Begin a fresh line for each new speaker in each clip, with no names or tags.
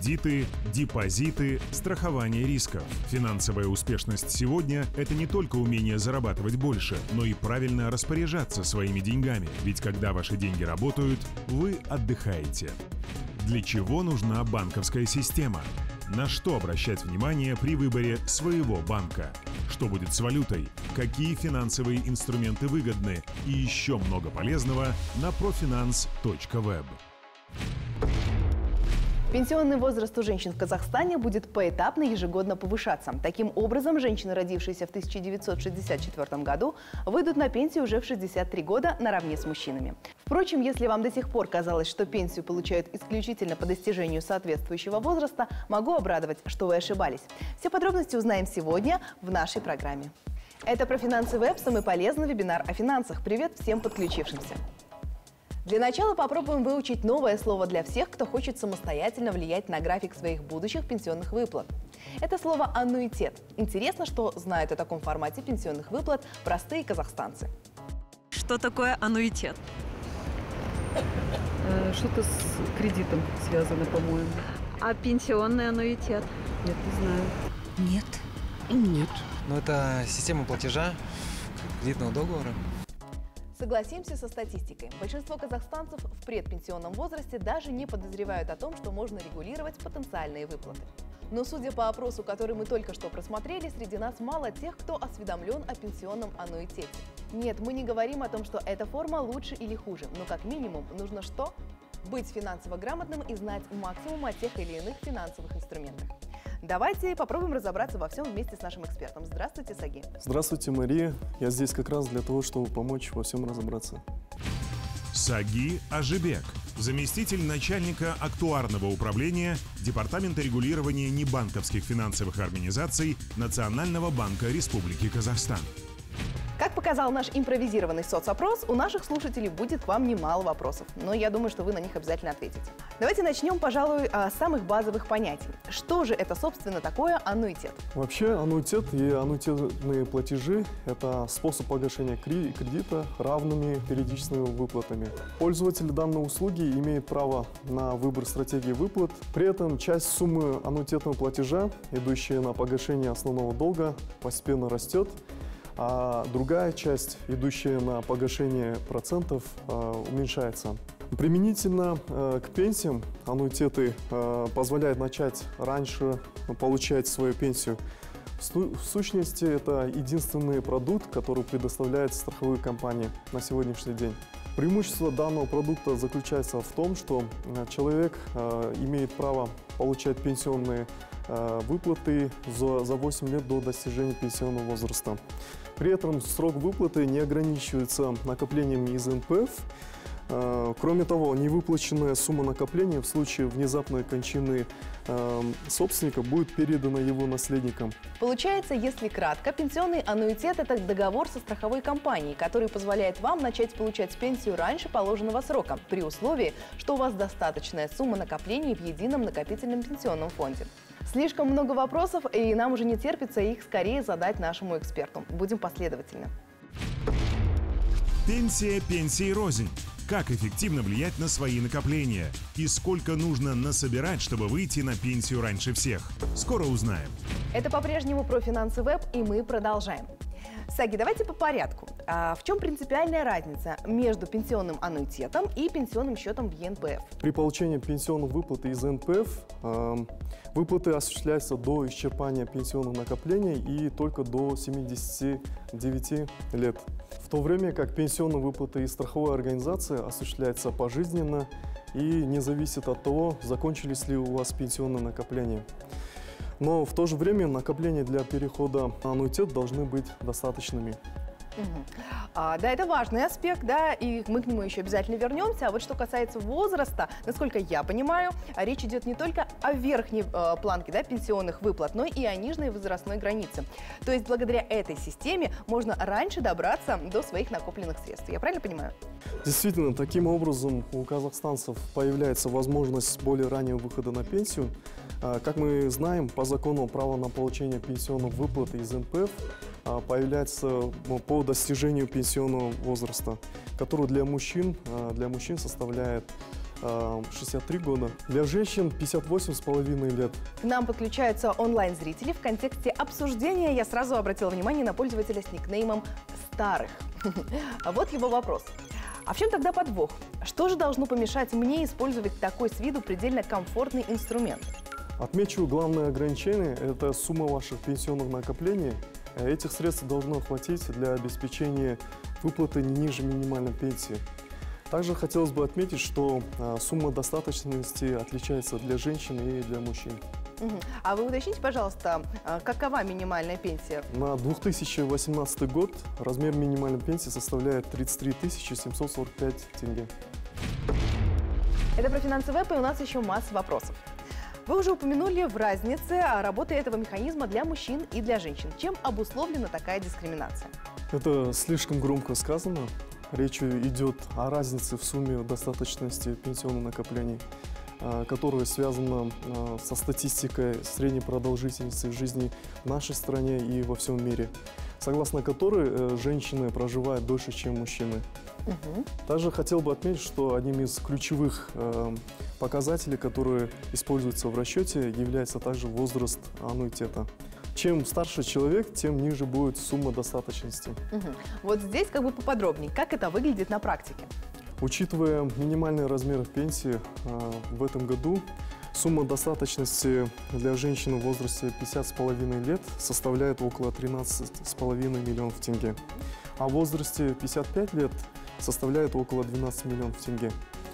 кредиты, депозиты, страхование рисков. Финансовая успешность сегодня – это не только умение зарабатывать больше, но и правильно распоряжаться своими деньгами. Ведь когда ваши деньги работают, вы отдыхаете. Для чего нужна банковская система? На что обращать внимание при выборе своего банка? Что будет с валютой? Какие финансовые инструменты выгодны? И еще много полезного на profinance.web.
Пенсионный возраст у женщин в Казахстане будет поэтапно ежегодно повышаться. Таким образом, женщины, родившиеся в 1964 году, выйдут на пенсию уже в 63 года наравне с мужчинами. Впрочем, если вам до сих пор казалось, что пенсию получают исключительно по достижению соответствующего возраста, могу обрадовать, что вы ошибались. Все подробности узнаем сегодня в нашей программе. Это «Профинансы Веб» – самый полезный вебинар о финансах. Привет всем подключившимся! Для начала попробуем выучить новое слово для всех, кто хочет самостоятельно влиять на график своих будущих пенсионных выплат. Это слово «аннуитет». Интересно, что знают о таком формате пенсионных выплат простые казахстанцы.
Что такое аннуитет?
Что-то с кредитом связано, по-моему.
А пенсионный аннуитет?
Нет, не знаю.
Нет и нет.
Ну, это система платежа кредитного договора.
Согласимся со статистикой. Большинство казахстанцев в предпенсионном возрасте даже не подозревают о том, что можно регулировать потенциальные выплаты. Но судя по опросу, который мы только что просмотрели, среди нас мало тех, кто осведомлен о пенсионном аннуитете. Нет, мы не говорим о том, что эта форма лучше или хуже, но как минимум нужно что? Быть финансово грамотным и знать максимум о тех или иных финансовых инструментах. Давайте попробуем разобраться во всем вместе с нашим экспертом. Здравствуйте, Саги.
Здравствуйте, Мария. Я здесь как раз для того, чтобы помочь во всем разобраться.
Саги Ажибек, заместитель начальника актуарного управления Департамента регулирования небанковских финансовых организаций Национального банка Республики Казахстан.
Как показал наш импровизированный соцопрос, у наших слушателей будет к вам немало вопросов, но я думаю, что вы на них обязательно ответите. Давайте начнем, пожалуй, с самых базовых понятий. Что же это, собственно, такое аннуитет?
Вообще, аннуитет и аннуитетные платежи – это способ погашения кредита равными периодическими выплатами. Пользователь данной услуги имеет право на выбор стратегии выплат. При этом часть суммы аннуитетного платежа, идущая на погашение основного долга, постепенно растет, а другая часть, идущая на погашение процентов, уменьшается. Применительно к пенсиям аннуитеты позволяют начать раньше получать свою пенсию. В сущности, это единственный продукт, который предоставляет страховые компании на сегодняшний день. Преимущество данного продукта заключается в том, что человек имеет право получать пенсионные выплаты за 8 лет до достижения пенсионного возраста. При этом срок выплаты не ограничивается накоплением из НПФ. Кроме того, невыплаченная сумма накопления в случае внезапной кончины собственника будет передана его наследникам.
Получается, если кратко, пенсионный аннуитет – это договор со страховой компанией, который позволяет вам начать получать пенсию раньше положенного срока, при условии, что у вас достаточная сумма накоплений в едином накопительном пенсионном фонде. Слишком много вопросов, и нам уже не терпится их скорее задать нашему эксперту. Будем последовательны.
Пенсия пенсии рознь. Как эффективно влиять на свои накопления? И сколько нужно насобирать, чтобы выйти на пенсию раньше всех? Скоро узнаем.
Это по-прежнему «Профинансы Веб», и мы продолжаем. Саги, давайте по порядку. В чем принципиальная разница между пенсионным аннуитетом и пенсионным счетом в ЕНПФ?
При получении пенсионных выплат из НПФ выплаты осуществляются до исчерпания пенсионных накоплений и только до 79 лет. В то время как пенсионные выплаты из страховой организации осуществляются пожизненно и не зависит от того, закончились ли у вас пенсионные накопления. Но в то же время накопления для перехода на аннуитет должны быть достаточными.
Да, это важный аспект, да, и мы к нему еще обязательно вернемся. А вот что касается возраста, насколько я понимаю, речь идет не только о верхней планке, да, пенсионных выплат, но и о нижней возрастной границе. То есть благодаря этой системе можно раньше добраться до своих накопленных средств. Я правильно понимаю?
Действительно, таким образом у казахстанцев появляется возможность более раннего выхода на пенсию. Как мы знаем, по закону право на получение пенсионных выплат из НПФ появляется по достижению пенсионного возраста, который для мужчин составляет 63 года. Для женщин 58,5 лет.
К нам подключаются онлайн-зрители. В контексте обсуждения я сразу обратила внимание на пользователя с никнеймом «Старых». Вот его вопрос. А в чем тогда подвох? Что же должно помешать мне использовать такой с виду предельно комфортный инструмент?
Отмечу главное ограничение – это сумма ваших пенсионных накоплений. Этих средств должно хватить для обеспечения выплаты не ниже минимальной пенсии. Также хотелось бы отметить, что сумма достаточности отличается для женщин и для мужчин.
А вы уточните, пожалуйста, какова минимальная пенсия?
На 2018 год размер минимальной пенсии составляет 33 745 тенге.
Это про финансы веб, и у нас еще масса вопросов. Вы уже упомянули в разнице работы этого механизма для мужчин и для женщин. Чем обусловлена такая дискриминация?
Это слишком громко сказано. Речь идет о разнице в сумме достаточности пенсионных накоплений, которая связана со статистикой средней продолжительности жизни в нашей стране и во всем мире, согласно которой женщины проживают дольше, чем мужчины. Также хотел бы отметить, что одним из ключевых показателей, которые используются в расчете, является также возраст аннуитета. Чем старше человек, тем ниже будет сумма достаточности.
Вот здесь как бы поподробнее, как это выглядит на практике?
Учитывая минимальные размеры пенсии в этом году, сумма достаточности для женщин в возрасте 50,5 лет составляет около 13,5 миллионов тенге, а в возрасте 55 лет составляет около 12 миллионов тенге.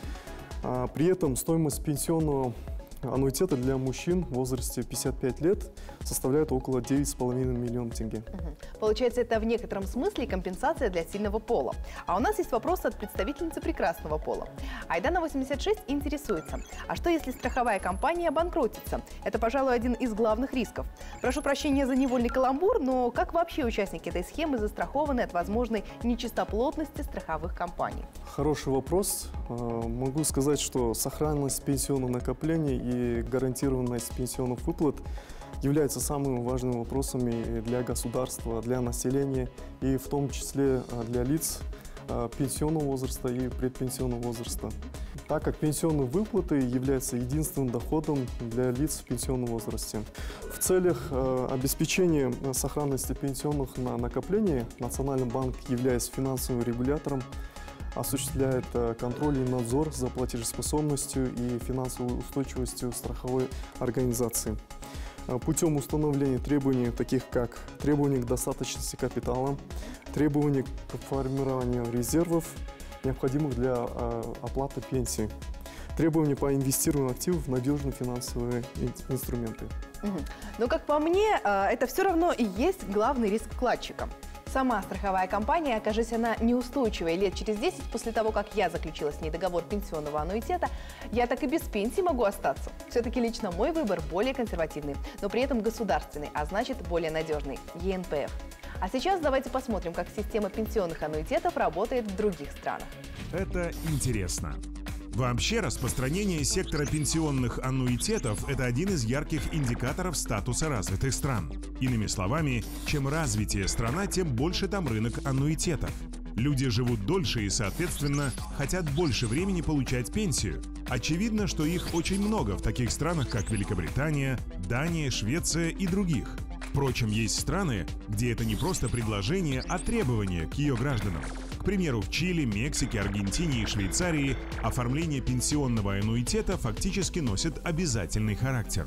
При этом стоимость пенсионного аннуитета для мужчин в возрасте 55 лет составляет около 9,5 миллионов тенге.
Получается, это в некотором смысле компенсация для сильного пола. А у нас есть вопрос от представительницы прекрасного пола. Айдана 86 интересуется. А что, если страховая компания обанкротится? Это, пожалуй, один из главных рисков. Прошу прощения за невольный каламбур, но как вообще участники этой схемы застрахованы от возможной нечистоплотности страховых компаний?
Хороший вопрос. Могу сказать, что сохранность пенсионных накоплений и гарантированность пенсионных выплат являются самыми важными вопросами для государства, для населения и в том числе для лиц пенсионного возраста и предпенсионного возраста, так как пенсионные выплаты являются единственным доходом для лиц в пенсионном возрасте. В целях обеспечения сохранности пенсионных накоплений Национальный банк, являясь финансовым регулятором, осуществляет контроль и надзор за платежеспособностью и финансовой устойчивостью страховой организации путем установления требований, таких как требования к достаточности капитала, требования к формированию резервов, необходимых для оплаты пенсии, требования по инвестированию активов в надежные финансовые инструменты.
Но, как по мне, это все равно и есть главный риск вкладчика. Сама страховая компания, окажись она неустойчивой лет через 10 после того, как я заключила с ней договор пенсионного аннуитета, я так и без пенсии могу остаться. Все-таки лично мой выбор более консервативный, но при этом государственный, а значит более надежный – ЕНПФ. А сейчас давайте посмотрим, как система пенсионных аннуитетов работает в других странах.
Это интересно. Вообще, распространение сектора пенсионных аннуитетов – это один из ярких индикаторов статуса развитых стран. Иными словами, чем развитее страна, тем больше там рынок аннуитетов. Люди живут дольше и, соответственно, хотят больше времени получать пенсию. Очевидно, что их очень много в таких странах, как Великобритания, Дания, Швеция и других. Впрочем, есть страны, где это не просто предложение, а требование к ее гражданам. К примеру, в Чили, Мексике, Аргентине и Швейцарии оформление пенсионного аннуитета фактически носит обязательный характер.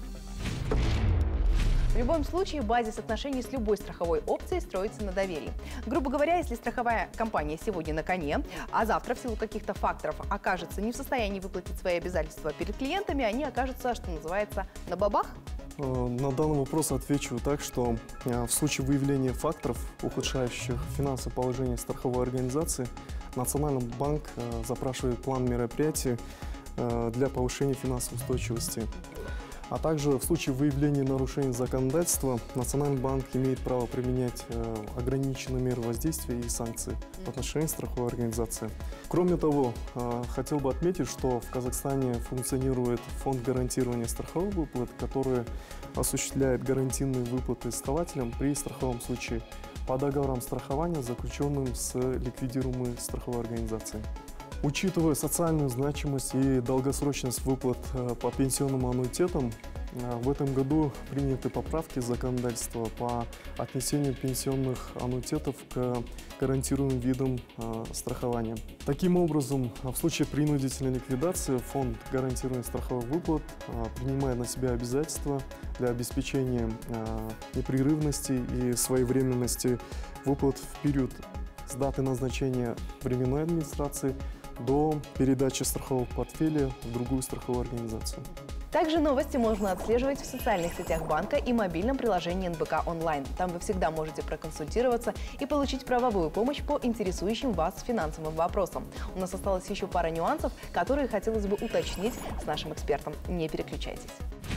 В любом случае, базис отношений с любой страховой опцией строится на доверии. Грубо говоря, если страховая компания сегодня на коне, а завтра в силу каких-то факторов окажется не в состоянии выплатить свои обязательства перед клиентами, они окажутся, что называется, на бабах.
На данный вопрос отвечу так, что в случае выявления факторов, ухудшающих финансовое положение страховой организации, Национальный банк запрашивает план мероприятий для повышения финансовой устойчивости. А также в случае выявления нарушений законодательства Национальный банк имеет право применять ограниченные меры воздействия и санкции в отношении страховой организации. Кроме того, хотел бы отметить, что в Казахстане функционирует фонд гарантирования страховых выплат, который осуществляет гарантийные выплаты страхователям при страховом случае по договорам страхования, заключенным с ликвидируемой страховой организацией. Учитывая социальную значимость и долгосрочность выплат по пенсионным аннуитетам, в этом году приняты поправки законодательства по отнесению пенсионных аннуитетов к гарантированным видам страхования. Таким образом, в случае принудительной ликвидации фонд гарантированных страховых выплат принимает на себя обязательства для обеспечения непрерывности и своевременности выплат в период с даты назначения временной администрации до передачи страхового портфеля в другую страховую организацию.
Также новости можно отслеживать в социальных сетях банка и мобильном приложении НБК онлайн. Там вы всегда можете проконсультироваться и получить правовую помощь по интересующим вас финансовым вопросам. У нас осталось еще пара нюансов, которые хотелось бы уточнить с нашим экспертом. Не переключайтесь.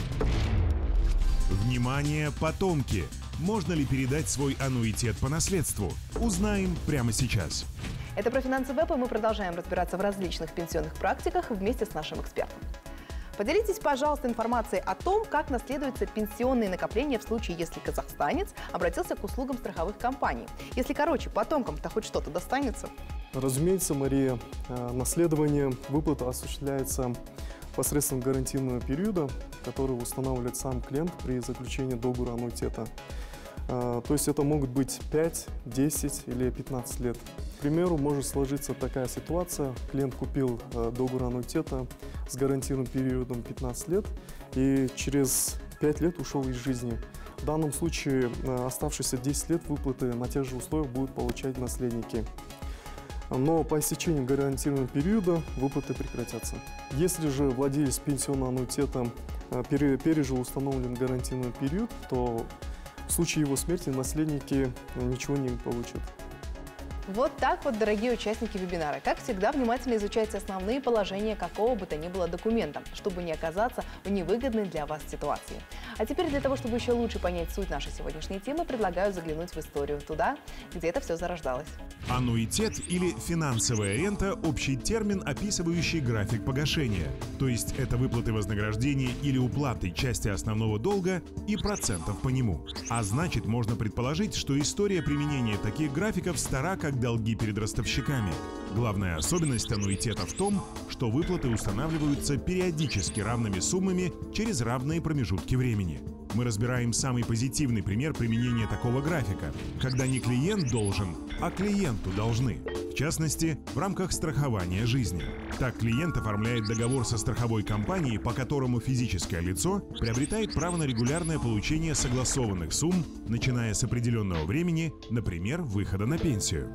Внимание, потомки! Можно ли передать свой аннуитет по наследству? Узнаем прямо сейчас.
Это про Финансы Веб, и мы продолжаем разбираться в различных пенсионных практиках вместе с нашим экспертом. Поделитесь, пожалуйста, информацией о том, как наследуются пенсионные накопления в случае, если казахстанец обратился к услугам страховых компаний. Если короче, потомкам-то хоть что-то достанется?
Разумеется, Мария, наследование выплаты осуществляется посредством гарантийного периода, который устанавливает сам клиент при заключении договора аннуитета. То есть это могут быть 5, 10 или 15 лет. К примеру, может сложиться такая ситуация. Клиент купил договор аннуитета с гарантийным периодом 15 лет и через 5 лет ушел из жизни. В данном случае оставшиеся 10 лет выплаты на тех же условиях будут получать наследники. Но по истечению гарантийного периода выплаты прекратятся. Если же владелец пенсионного аннуитета пережил установленный гарантийный период, то в случае его смерти наследники ничего не получат.
Вот так вот, дорогие участники вебинара. Как всегда, внимательно изучайте основные положения какого бы то ни было документа, чтобы не оказаться в невыгодной для вас ситуации. А теперь для того, чтобы еще лучше понять суть нашей сегодняшней темы, предлагаю заглянуть в историю туда, где это все зарождалось.
Аннуитет или финансовая рента – общий термин, описывающий график погашения. То есть это выплаты вознаграждения или уплаты части основного долга и процентов по нему. А значит, можно предположить, что история применения таких графиков стара, как долги перед ростовщиками. Главная особенность аннуитета в том, что выплаты устанавливаются периодически равными суммами через равные промежутки времени. Мы разбираем самый позитивный пример применения такого графика, когда не клиент должен, а клиенту должны. В частности, в рамках страхования жизни. Так клиент оформляет договор со страховой компанией, по которому физическое лицо приобретает право на регулярное получение согласованных сумм, начиная с определенного времени, например, выхода на пенсию.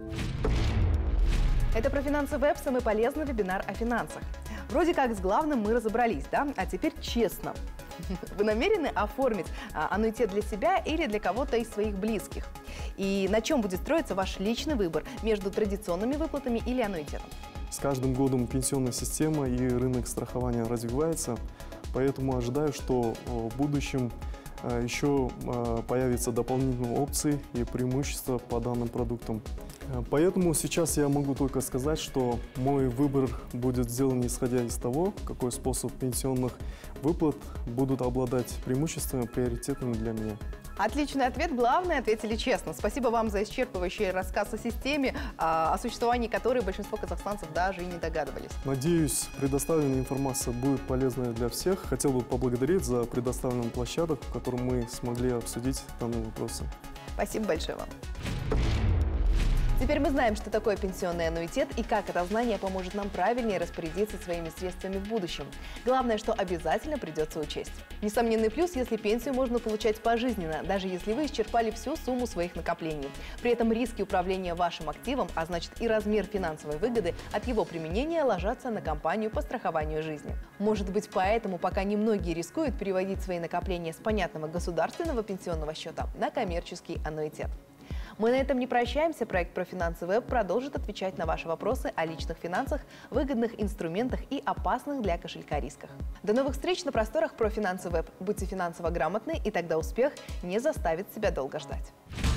Это про Финансы Веб, самый полезный вебинар о финансах. Вроде как с главным мы разобрались, да? А теперь честно. Вы намерены оформить аннуитет для себя или для кого-то из своих близких? И на чем будет строиться ваш личный выбор между традиционными выплатами или аннуитетом?
С каждым годом пенсионная система и рынок страхования развивается, поэтому ожидаю, что в будущем еще появятся дополнительные опции и преимущества по данным продуктам. Поэтому сейчас я могу только сказать, что мой выбор будет сделан исходя из того, какой способ пенсионных выплат будут обладать преимуществами, приоритетными для меня.
Отличный ответ. Главное, ответили честно. Спасибо вам за исчерпывающий рассказ о системе, о существовании которой большинство казахстанцев даже и не догадывались.
Надеюсь, предоставленная информация будет полезной для всех. Хотел бы поблагодарить за предоставленную площадку, в которой мы смогли обсудить данные вопросы.
Спасибо большое вам. Теперь мы знаем, что такое пенсионный аннуитет и как это знание поможет нам правильнее распорядиться своими средствами в будущем. Главное, что обязательно придется учесть. Несомненный плюс, если пенсию можно получать пожизненно, даже если вы исчерпали всю сумму своих накоплений. При этом риски управления вашим активом, а значит и размер финансовой выгоды от его применения ложатся на компанию по страхованию жизни. Может быть, поэтому пока немногие рискуют переводить свои накопления с понятного государственного пенсионного счета на коммерческий аннуитет. Мы на этом не прощаемся. Проект про Финансы Веб продолжит отвечать на ваши вопросы о личных финансах, выгодных инструментах и опасных для кошелька рисках. До новых встреч на просторах про Финансы Веб. Будьте финансово грамотны, и тогда успех не заставит себя долго ждать.